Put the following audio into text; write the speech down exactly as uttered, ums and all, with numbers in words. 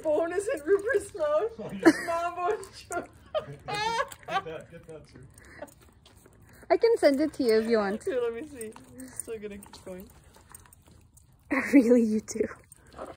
bone is in Rupert's mouth. Mambo and Joe. Get that, get that, sir. I can send it to you if you want. Here, let me see. I'm still gonna keep going. Really, you too.